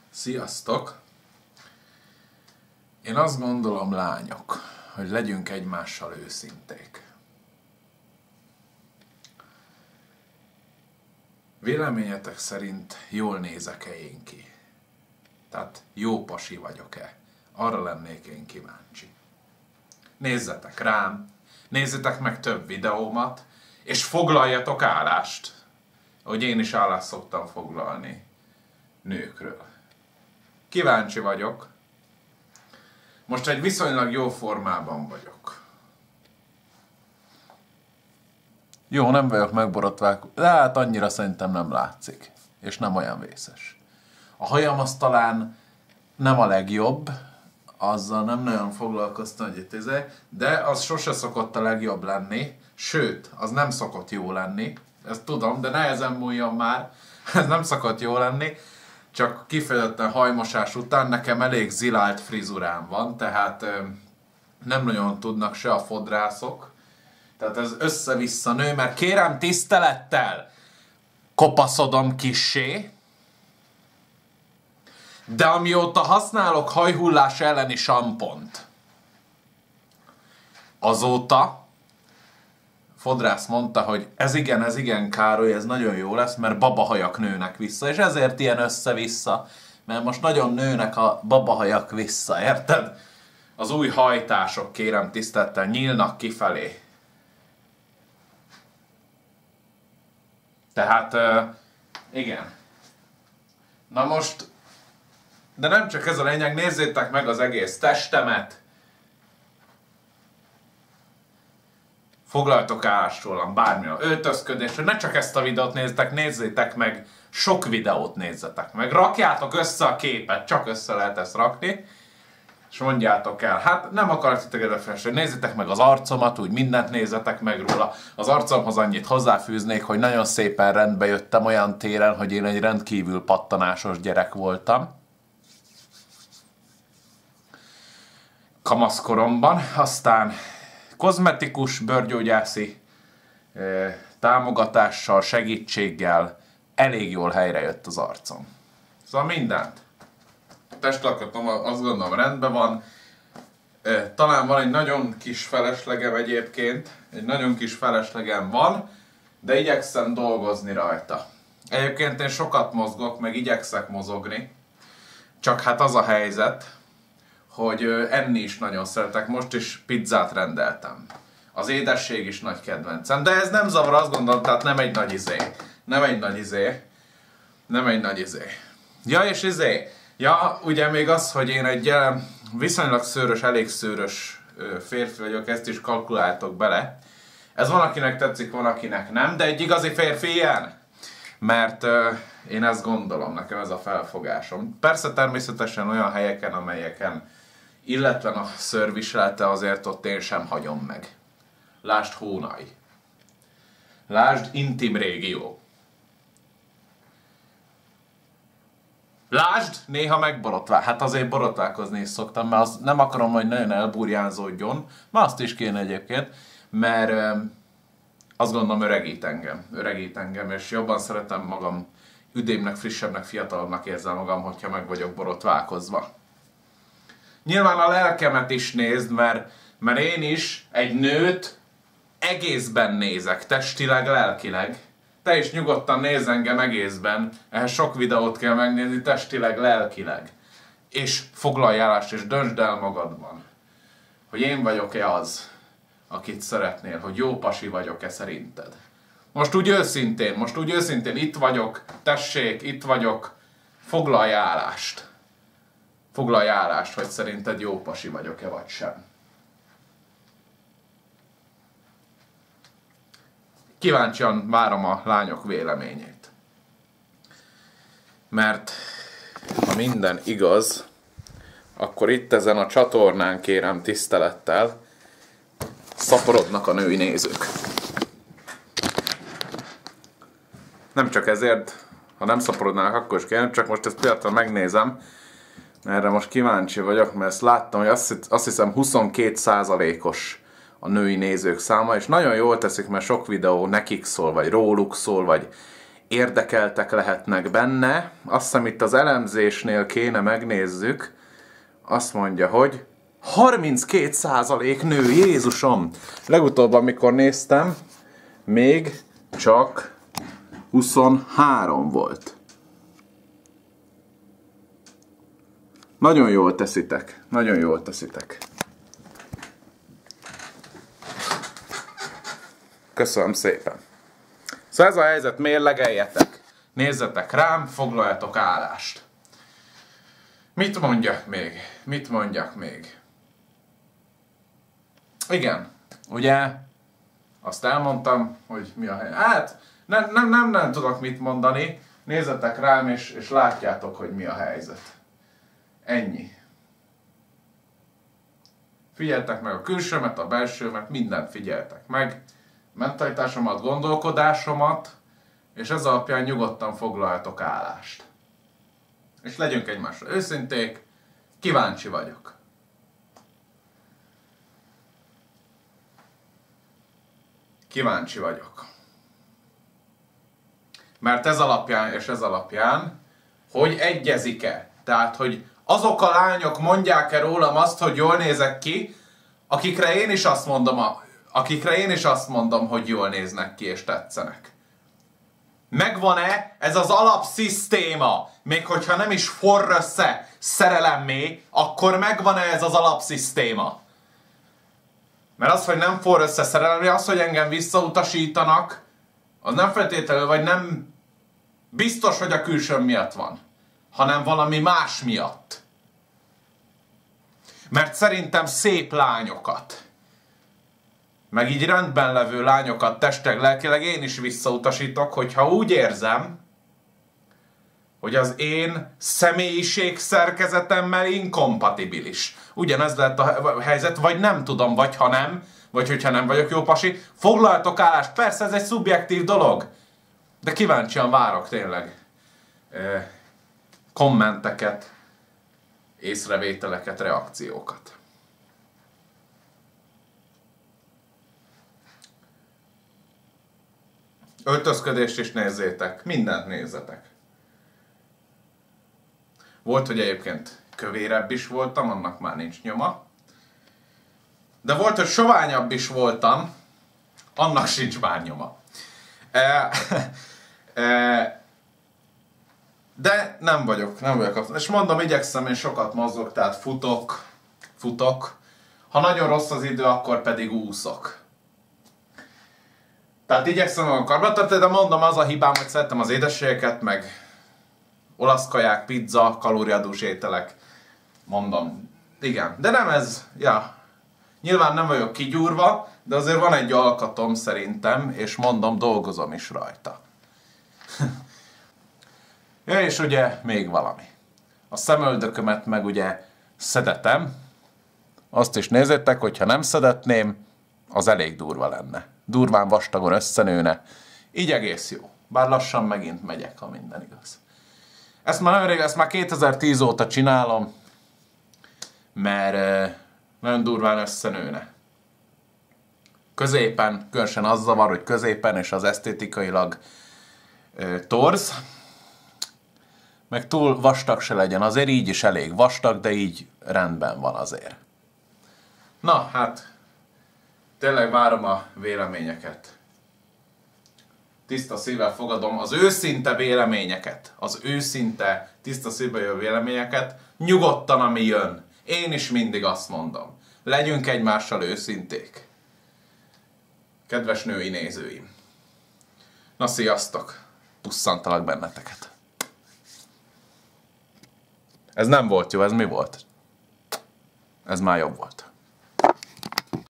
Sziasztok! Én azt gondolom, lányok, hogy legyünk egymással őszinték. Véleményetek szerint jól nézek-e én ki? Tehát jó pasi vagyok-e? Arra lennék én kíváncsi. Nézzetek rám, nézzetek meg több videómat, és foglaljatok állást, ahogy én is állást szoktam foglalni nőkről. Kíváncsi vagyok. Most egy viszonylag jó formában vagyok. Jó, nem vagyok megborotválva, de hát annyira szerintem nem látszik. És nem olyan vészes. A hajam az talán nem a legjobb, azzal nem nagyon foglalkoztam, hogy de az sose szokott a legjobb lenni, sőt, az nem szokott jó lenni, ezt tudom, de nehezen múljon már, ez nem szokott jó lenni, csak kifejezetten hajmosás után nekem elég zilált frizurám van, tehát nem nagyon tudnak se a fodrászok, tehát ez össze-vissza nő, mert kérem tisztelettel, kopaszodom kissé, de amióta használok hajhullás elleni sampont, azóta fodrász mondta, hogy ez igen, Károly, ez nagyon jó lesz, mert babahajak nőnek vissza, és ezért ilyen össze-vissza, mert most nagyon nőnek a babahajak vissza, érted? Az új hajtások, kérem tisztelettel, nyílnak kifelé. Tehát, igen. Na most, de nem csak ez a lényeg, nézzétek meg az egész testemet. Foglaltok állást rólam, bármilyen öltözködésről, ne csak ezt a videót nézzétek meg, sok videót nézzetek meg. Rakjátok össze a képet, csak össze lehet ezt rakni, és mondjátok el, hát nem akarok titeket felső, nézzétek meg az arcomat, úgy mindent nézzetek meg róla. Az arcomhoz annyit hozzáfűznék, hogy nagyon szépen rendbe jöttem olyan téren, hogy én egy rendkívül pattanásos gyerek voltam. Kamaszkoromban, aztán kozmetikus, bőrgyógyászi támogatással, segítséggel elég jól helyrejött az arcom. Szóval mindent. A testlakatom azt gondolom rendben van. Talán van egy nagyon kis feleslegem egyébként. Egy nagyon kis feleslegem van, de igyekszem dolgozni rajta. Egyébként én sokat mozgok, meg igyekszek mozogni. Csak hát az a helyzet, hogy enni is nagyon szeretek, most is pizzát rendeltem. Az édesség is nagy kedvencem, de ez nem zavar, azt gondolom, tehát nem egy nagy izé. Ja, és ja, ugye még az, hogy én egy viszonylag szőrös, elég szőrös férfi vagyok, ezt is kalkuláltok bele. Ez van, akinek tetszik, van, akinek nem, de egy igazi férfi ilyen. Mert én ezt gondolom, nekem ez a felfogásom. Persze természetesen olyan helyeken, amelyeken illetve a szőrviselete, azért ott én sem hagyom meg. Lásd Hónai. Lásd Intim régió. Lásd néha megborotvál. Hát azért borotválkozni is szoktam, mert azt nem akarom, hogy nagyon elburjánzódjon. Már azt is kéne egyébként, mert azt gondolom öregít engem, és jobban szeretem magam, üdébbnek, frissebbnek, fiatalabbnak érzem magam, hogyha meg vagyok borotválkozva. Nyilván a lelkemet is nézd, mert én is egy nőt egészben nézek, testileg, lelkileg. Te is nyugodtan nézz engem egészben, ehhez sok videót kell megnézni, testileg, lelkileg. És foglalj állást, és döntsd el magadban, hogy én vagyok-e az, akit szeretnél, hogy jó pasi vagyok-e szerinted. Most úgy őszintén, itt vagyok, tessék, itt vagyok, foglalj állást. Foglalj állást, hogy szerinted jó pasi vagyok-e vagy sem. Kíváncsian várom a lányok véleményét. Mert ha minden igaz, akkor itt ezen a csatornán, kérem tisztelettel, szaporodnak a női nézők. Nem csak ezért, ha nem szaporodnának, akkor is kérem, csak most ezt például megnézem, erre most kíváncsi vagyok, mert ezt láttam, hogy azt hiszem 22%-os a női nézők száma, és nagyon jól teszik, mert sok videó nekik szól, vagy róluk szól, vagy érdekeltek lehetnek benne. Azt hiszem itt az elemzésnél kéne megnézzük. Azt mondja, hogy 32% nő, Jézusom! Legutóbb, amikor néztem, még csak 23 volt. Nagyon jól teszitek, nagyon jól teszitek. Köszönöm szépen. Szóval ez a helyzet, mérlegeljetek. Nézzetek rám, foglaljatok állást. Mit mondjak még? Mit mondjak még? Igen, ugye azt elmondtam, hogy mi a hely. Hát nem tudok mit mondani. Nézzetek rám, és látjátok, hogy mi a helyzet. Ennyi. Figyeltek meg a külsőmet, a belsőmet, mindent figyeltek meg. Mentalitásomat, gondolkodásomat, és ez alapján nyugodtan foglaljatok állást. És legyünk egymásra őszinték, kíváncsi vagyok. Kíváncsi vagyok. Mert ez alapján és ez alapján, hogy egyezik-e? Tehát, hogy azok a lányok mondják-e rólam azt, hogy jól nézek ki, akikre én is azt mondom, hogy jól néznek ki és tetszenek. Megvan-e ez az alapszisztéma? Még hogyha nem is forr össze szerelemmé, akkor megvan-e ez az alapszisztéma? Mert az, hogy nem forr össze szerelemmé, az, hogy engem visszautasítanak, az nem feltétlenül, vagy nem biztos, hogy a külsőm miatt van, hanem valami más miatt. Mert szerintem szép lányokat, meg így rendben levő lányokat testileg, lelkileg én is visszautasítok, hogyha úgy érzem, hogy az én személyiség szerkezetemmel inkompatibilis. Ugyanez lett a helyzet, vagy nem tudom, vagy ha nem, vagy hogyha nem vagyok jó pasi, foglaljatok állást. Persze ez egy szubjektív dolog, de kíváncsian várok tényleg kommenteket, észrevételeket, reakciókat. Öltözködést is nézzétek, mindent nézzetek. Volt, hogy egyébként kövérebb is voltam, annak már nincs nyoma. De volt, hogy soványabb is voltam, annak sincs már nyoma. De nem vagyok. És mondom, igyekszem, én sokat mozgok, tehát futok. Ha nagyon rossz az idő, akkor pedig úszok. Tehát igyekszem a karbantartani, de mondom, az a hibám, hogy szeretem az édességeket, meg olasz kaják, pizza, kalóriadús ételek. Mondom, igen. De nem ez, ja. Nyilván nem vagyok kigyúrva, de azért van egy alkatom szerintem, és mondom, dolgozom is rajta. Ja, és ugye még valami. A szemöldökömet meg ugye szedetem. Azt is nézzétek, hogyha nem szedetném, az elég durva lenne. Durván vastagon összenőne. Így egész jó. Bár lassan megint megyek, ha minden igaz. Ezt már nagyon rég, ezt már 2010 óta csinálom, mert nagyon durván összenőne. Középen, különösen az zavar, hogy középen és az esztétikailag torz, meg túl vastag se legyen. Azért így is elég vastag, de így rendben van azért. Na, hát tényleg várom a véleményeket. Tiszta szívvel fogadom az őszinte véleményeket. Az őszinte, tiszta szívvel jövő véleményeket. Nyugodtan, ami jön. Én is mindig azt mondom. Legyünk egymással őszinték. Kedves női nézőim. Na, sziasztok! Pusszantalak benneteket. Ez nem volt jó, ez mi volt? Ez már jobb volt.